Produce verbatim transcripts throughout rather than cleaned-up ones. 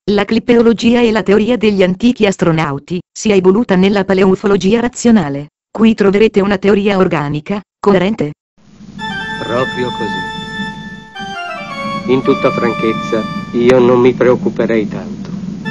La clipeologia e la teoria degli antichi astronauti si è evoluta nella paleoufologia razionale. Qui troverete una teoria organica, coerente. Proprio così. In tutta franchezza, io non mi preoccuperei tanto.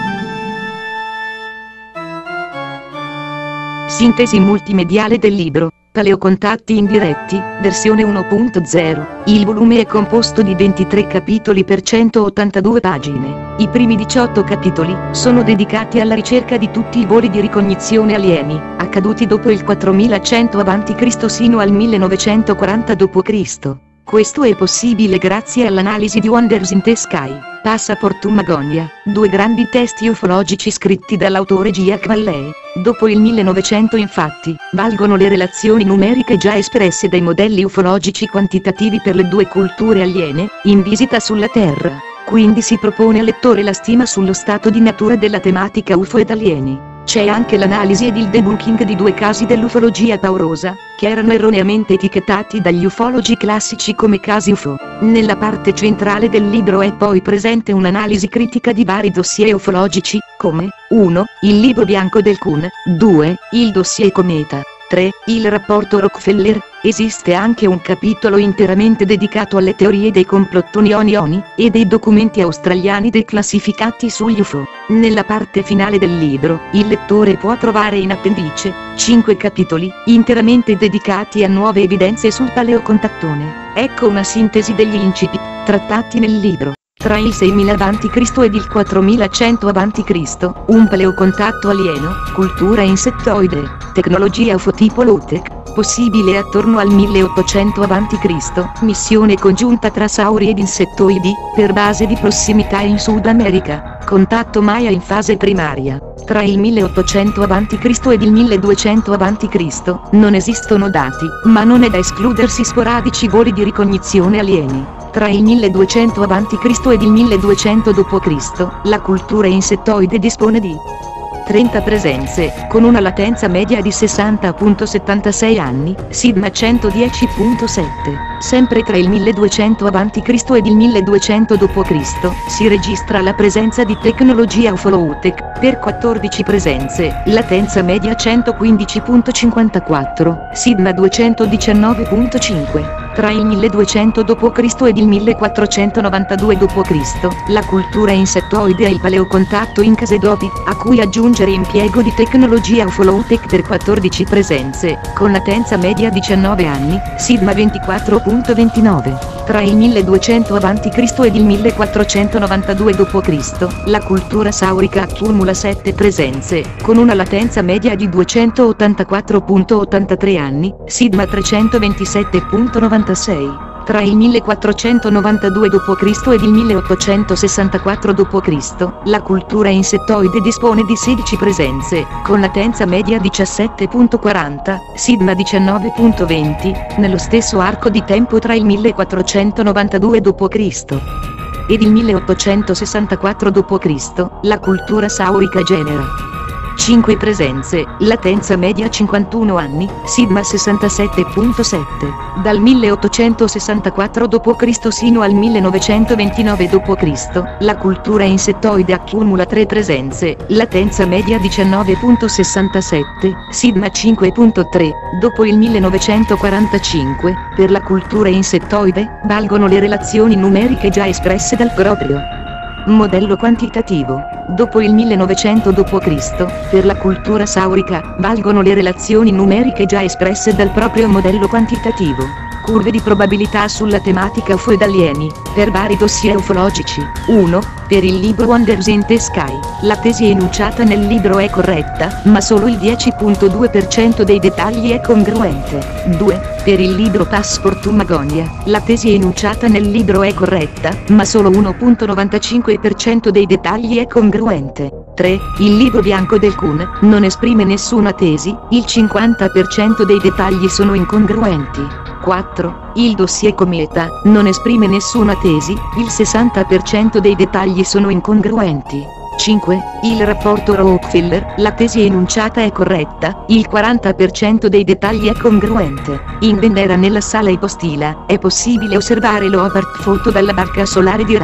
Sintesi multimediale del libro, Paleocontatti indiretti, versione uno punto zero. Il volume è composto di ventitré capitoli per centottantadue pagine. I primi diciotto capitoli sono dedicati alla ricerca di tutti i voli di ricognizione alieni, accaduti dopo il quattromilacento avanti Cristo sino al millenovecentoquaranta dopo Cristo Questo è possibile grazie all'analisi di Wonders in the Sky, Passport to Magonia, due grandi testi ufologici scritti dall'autore Jacques Vallée. Dopo il millenovecento infatti, valgono le relazioni numeriche già espresse dai modelli ufologici quantitativi per le due culture aliene, in visita sulla Terra. Quindi si propone al lettore la stima sullo stato di natura della tematica U F O ed alieni. C'è anche l'analisi ed il debunking di due casi dell'ufologia paurosa, che erano erroneamente etichettati dagli ufologi classici come casi U F O. Nella parte centrale del libro è poi presente un'analisi critica di vari dossier ufologici, come uno. Il libro bianco del Kun, due. Il dossier Cometa, tre. Il rapporto Rockefeller. Esiste anche un capitolo interamente dedicato alle teorie dei complottoni Oni e dei documenti australiani declassificati sugli U F O. Nella parte finale del libro, il lettore può trovare in appendice cinque capitoli interamente dedicati a nuove evidenze sul paleocontattone. Ecco una sintesi degli incipit trattati nel libro. Tra il seimila avanti Cristo ed il quattromilacento avanti Cristo, un paleocontatto alieno, cultura insettoide, tecnologia U F O tipo low-tech, possibile attorno al milleottocento avanti Cristo, missione congiunta tra sauri ed insettoidi, per base di prossimità in Sud America, contatto Maya in fase primaria. Tra il milleottocento avanti Cristo ed il milleduecento avanti Cristo, non esistono dati, ma non è da escludersi sporadici voli di ricognizione alieni. Tra il milleduecento avanti Cristo ed il milleduecento dopo Cristo, la cultura insettoide dispone di trenta presenze, con una latenza media di sessanta virgola settantasei anni, sigma centodieci virgola sette. Sempre tra il milleduecento avanti Cristo ed il milleduecento dopo Cristo si registra la presenza di tecnologia ufoloutech, per quattordici presenze, latenza media centoquindici virgola cinquantaquattro, sigma duecentodiciannove virgola cinque. Tra il milleduecento dopo Cristo ed il millequattrocentonovantadue dopo Cristo, la cultura insettoide e il paleocontatto in Casedopi, a cui aggiungere impiego di tecnologia ufoloutech per quattordici presenze, con latenza media diciannove anni, sigma ventiquattro virgola ventinove. Tra il milleduecento avanti Cristo ed il millequattrocentonovantadue dopo Cristo, la cultura saurica accumula sette presenze, con una latenza media di duecentottantaquattro virgola ottantatré anni, sigma trecentoventisette virgola novantasei. Tra il millequattrocentonovantadue dopo Cristo ed il milleottocentosessantaquattro dopo Cristo, la cultura insettoide dispone di sedici presenze, con latenza media diciassette virgola quaranta, sigma diciannove virgola venti, nello stesso arco di tempo tra il millequattrocentonovantadue dopo Cristo ed il milleottocentosessantaquattro dopo Cristo, la cultura saurica genera cinque presenze, latenza media cinquantuno anni, sigma sessantasette virgola sette. Dal milleottocentosessantaquattro dopo Cristo sino al millenovecentoventinove dopo Cristo, la cultura insettoide accumula tre presenze, latenza media diciannove virgola sessantasette, sigma cinque virgola tre. Dopo il millenovecentoquarantacinque, per la cultura insettoide, valgono le relazioni numeriche già espresse dal proprio modello quantitativo. Dopo il millenovecento dopo Cristo, per la cultura saurica, valgono le relazioni numeriche già espresse dal proprio modello quantitativo. Curve di probabilità sulla tematica U F O ed alieni, per vari dossier ufologici. uno. Per il libro Wonders in the Sky, la tesi enunciata nel libro è corretta, ma solo il dieci virgola due per cento dei dettagli è congruente. due. Per il libro Passport to Magonia, la tesi enunciata nel libro è corretta, ma solo uno virgola novantacinque per cento dei dettagli è congruente. tre. Il libro bianco del Kun non esprime nessuna tesi, il cinquanta per cento dei dettagli sono incongruenti. quattro. Il dossier Cometa non esprime nessuna tesi, il sessanta per cento dei dettagli sono incongruenti. cinque. Il rapporto Rockefeller, la tesi enunciata è corretta, il quaranta per cento dei dettagli è congruente. In Venera nella sala ipostila, è possibile osservare l'overt foto dalla barca solare di Ra.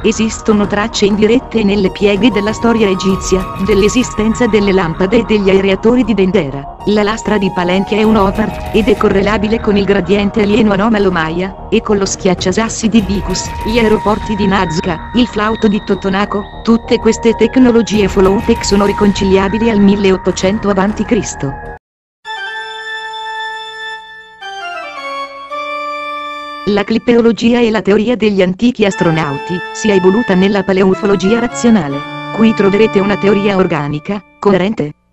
Esistono tracce indirette nelle pieghe della storia egizia, dell'esistenza delle lampade e degli aereatori di Dendera. La lastra di Palenche è un Hobart, ed è correlabile con il gradiente alieno anomalo Maya, e con lo schiacciasassi di Vicus, gli aeroporti di Nazca, il flauto di Totonaco. Tutte queste tecnologie Follow-tech sono riconciliabili al milleottocento avanti Cristo La clipeologia e la teoria degli antichi astronauti si è evoluta nella paleoufologia razionale. Qui troverete una teoria organica, coerente,